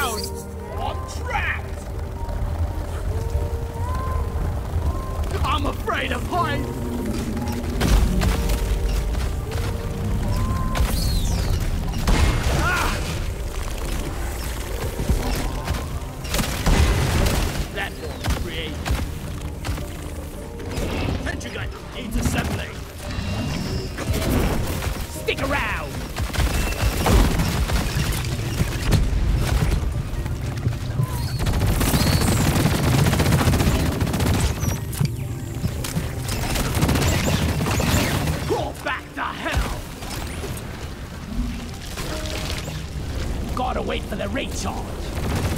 down! I'm trapped! I'm afraid of heights! That won't create. Sentry gun needs assembly. Stick around! Go back to hell! Gotta wait for the recharge.